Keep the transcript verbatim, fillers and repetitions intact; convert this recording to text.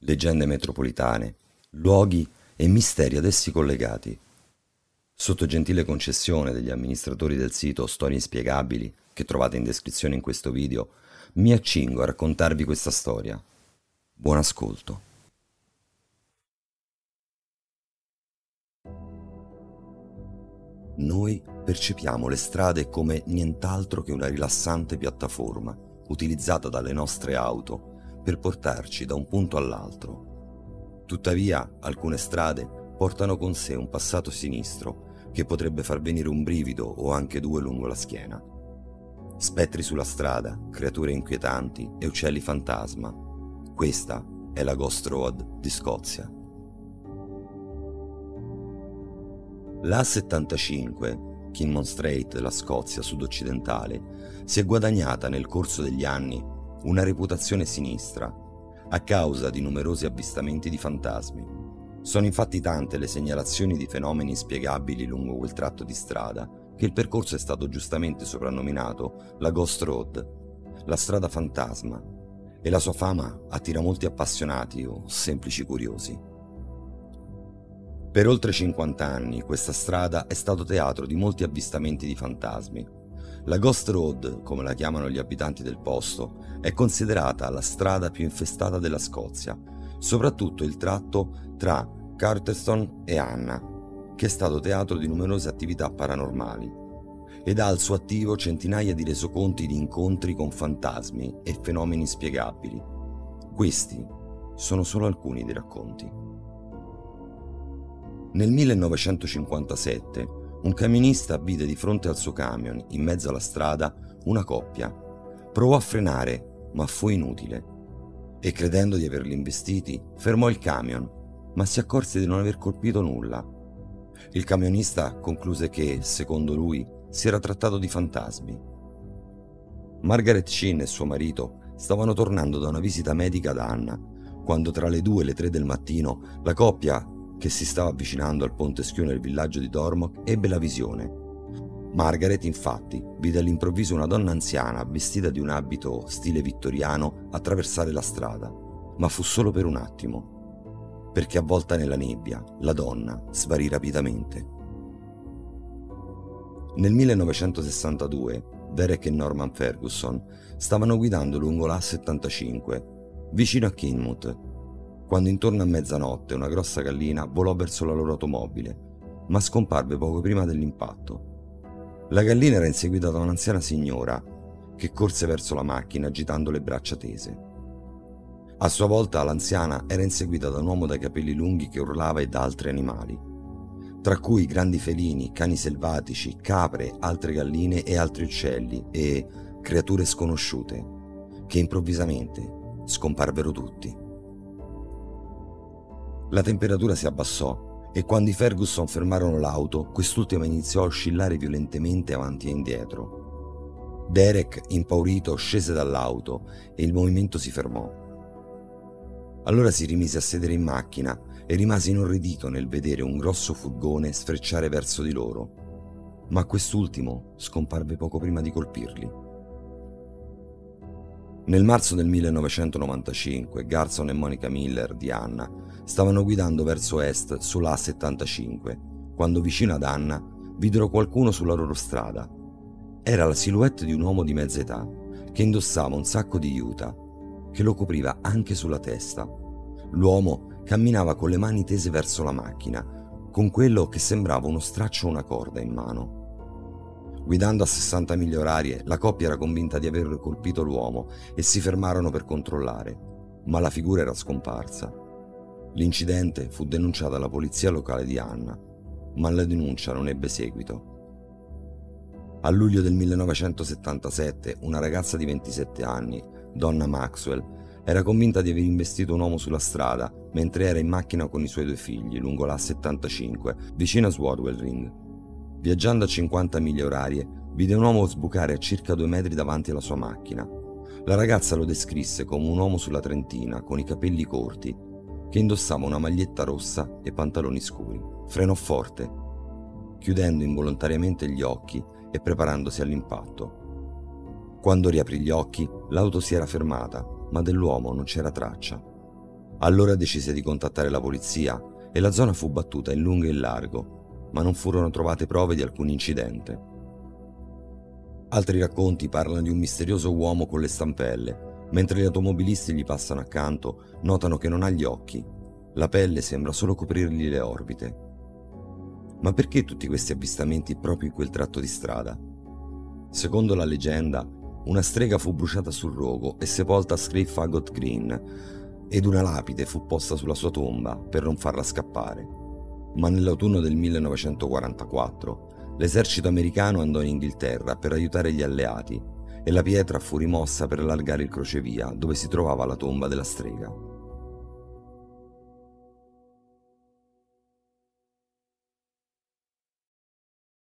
leggende metropolitane, luoghi e misteri ad essi collegati. Sotto gentile concessione degli amministratori del sito Storie Inspiegabili, che trovate in descrizione in questo video, mi accingo a raccontarvi questa storia. Buon ascolto. Noi percepiamo le strade come nient'altro che una rilassante piattaforma utilizzata dalle nostre auto per portarci da un punto all'altro. Tuttavia, alcune strade portano con sé un passato sinistro che potrebbe far venire un brivido o anche due lungo la schiena. Spettri sulla strada, creature inquietanti e uccelli fantasma. Questa è la Ghost Road di Scozia. La A settantacinque, Kinmont Strait della Scozia sud-occidentale, si è guadagnata nel corso degli anni una reputazione sinistra a causa di numerosi avvistamenti di fantasmi. Sono infatti tante le segnalazioni di fenomeni inspiegabili lungo quel tratto di strada che il percorso è stato giustamente soprannominato la Ghost Road, la strada fantasma, e la sua fama attira molti appassionati o semplici curiosi. Per oltre cinquanta anni questa strada è stato teatro di molti avvistamenti di fantasmi. La Ghost Road, come la chiamano gli abitanti del posto, è considerata la strada più infestata della Scozia, soprattutto il tratto tra Carterstone e Anna, che è stato teatro di numerose attività paranormali, ed ha al suo attivo centinaia di resoconti di incontri con fantasmi e fenomeni inspiegabili. Questi sono solo alcuni dei racconti. Nel millenovecentocinquantasette un camionista vide di fronte al suo camion, in mezzo alla strada, una coppia. Provò a frenare, ma fu inutile. E credendo di averli investiti, fermò il camion, ma si accorse di non aver colpito nulla. Il camionista concluse che, secondo lui, si era trattato di fantasmi. Margaret Sheen e suo marito stavano tornando da una visita medica ad Anna, quando tra le due e le tre del mattino la coppia, che si stava avvicinando al ponte schiuno del villaggio di Dormock, ebbe la visione. Margaret, infatti, vide all'improvviso una donna anziana vestita di un abito stile vittoriano attraversare la strada, ma fu solo per un attimo, perché avvolta nella nebbia la donna sparì rapidamente. Nel millenovecentosessantadue Derek e Norman Ferguson stavano guidando lungo la A settantacinque, vicino a Kinmont, quando intorno a mezzanotte una grossa gallina volò verso la loro automobile, ma scomparve poco prima dell'impatto. La gallina era inseguita da un'anziana signora che corse verso la macchina agitando le braccia tese. A sua volta l'anziana era inseguita da un uomo dai capelli lunghi che urlava e da altri animali, tra cui grandi felini, cani selvatici, capre, altre galline e altri uccelli e creature sconosciute, che improvvisamente scomparvero tutti. La temperatura si abbassò e quando i Ferguson fermarono l'auto, quest'ultima iniziò a oscillare violentemente avanti e indietro. Derek, impaurito, scese dall'auto e il movimento si fermò. Allora si rimise a sedere in macchina e rimase inorridito nel vedere un grosso furgone sfrecciare verso di loro, ma quest'ultimo scomparve poco prima di colpirli. Nel marzo del millenovecentonovantacinque Garson e Monica Miller di Anna stavano guidando verso est sulla A settantacinque, quando vicino ad Anna videro qualcuno sulla loro strada. Era la silhouette di un uomo di mezza età che indossava un sacco di juta che lo copriva anche sulla testa. L'uomo camminava con le mani tese verso la macchina, con quello che sembrava uno straccio o una corda in mano. Guidando a sessanta miglia orarie, la coppia era convinta di aver colpito l'uomo e si fermarono per controllare, ma la figura era scomparsa. L'incidente fu denunciato alla polizia locale di Anna, ma la denuncia non ebbe seguito. A luglio del millenovecentosettantasette, una ragazza di ventisette anni, Donna Maxwell, era convinta di aver investito un uomo sulla strada mentre era in macchina con i suoi due figli lungo la A settantacinque, vicino a Swordwell Ring. Viaggiando a cinquanta miglia orarie, vide un uomo sbucare a circa due metri davanti alla sua macchina. La ragazza lo descrisse come un uomo sulla trentina, con i capelli corti, che indossava una maglietta rossa e pantaloni scuri. Frenò forte, chiudendo involontariamente gli occhi e preparandosi all'impatto. Quando riaprì gli occhi, l'auto si era fermata, ma dell'uomo non c'era traccia. Allora decise di contattare la polizia e la zona fu battuta in lungo e in largo, ma non furono trovate prove di alcun incidente. Altri racconti parlano di un misterioso uomo con le stampelle. Mentre gli automobilisti gli passano accanto, notano che non ha gli occhi. La pelle sembra solo coprirgli le orbite. Ma perché tutti questi avvistamenti proprio in quel tratto di strada? Secondo la leggenda, una strega fu bruciata sul rogo e sepolta a Scree Fagot Green, ed una lapide fu posta sulla sua tomba per non farla scappare. Ma nell'autunno del millenovecentoquarantaquattro l'esercito americano andò in Inghilterra per aiutare gli alleati e la pietra fu rimossa per allargare il crocevia dove si trovava la tomba della strega.